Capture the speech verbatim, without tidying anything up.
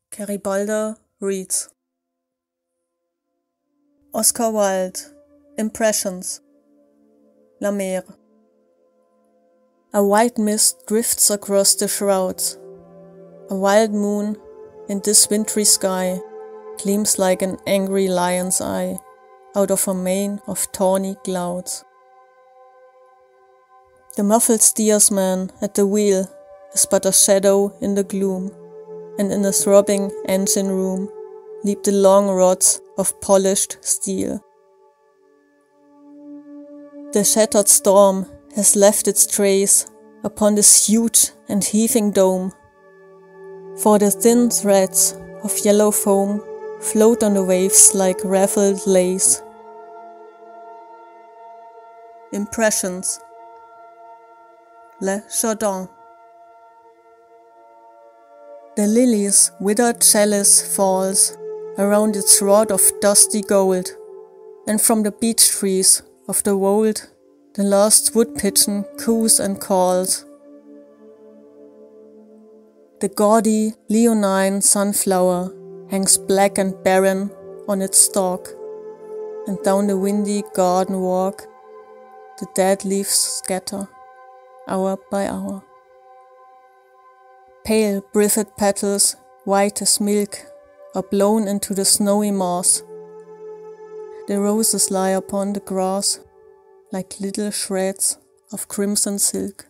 Garibaldi reads. Oscar Wilde, Impressions. La Mer. A white mist drifts across the shrouds. A wild moon in this wintry sky gleams like an angry lion's eye out of a mane of tawny clouds. The muffled steersman at the wheel is but a shadow in the gloom, and in the throbbing engine room leap the long rods of polished steel. The shattered storm has left its trace upon this huge and heaving dome, for the thin threads of yellow foam float on the waves like raveled lace. Impressions. Le Jardin. The lily's withered chalice falls around its rod of dusty gold, and from the beech trees of the wold the last wood pigeon coos and calls. The gaudy leonine sunflower hangs black and barren on its stalk, and down the windy garden walk the dead leaves scatter, hour by hour. Pale breathed petals, white as milk, are blown into the snowy moss. The roses lie upon the grass like little shreds of crimson silk.